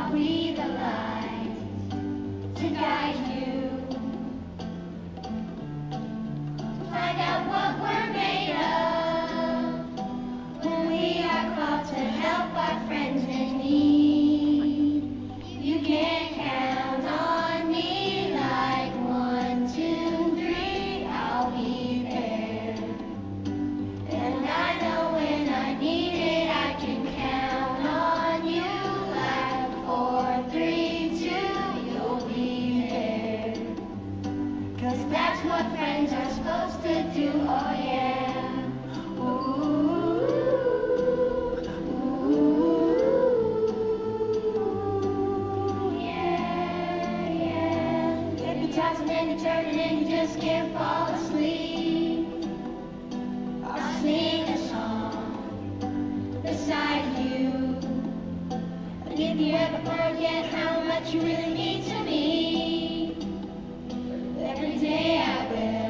I'll be the light to guide you. Find out what we're made of when we are called to help our friends in need. You can count on me like 1, 2, 3, I'll be there. And I know when I need it, I can count on you like 4, 3, 2, you'll be there. 'Cause that's what friends are supposed to do, oh yeah. Hypnotizing and you turning and you just can't fall asleep. I'll sing a song beside you. And if you ever forget how much you really mean to me, every day I will.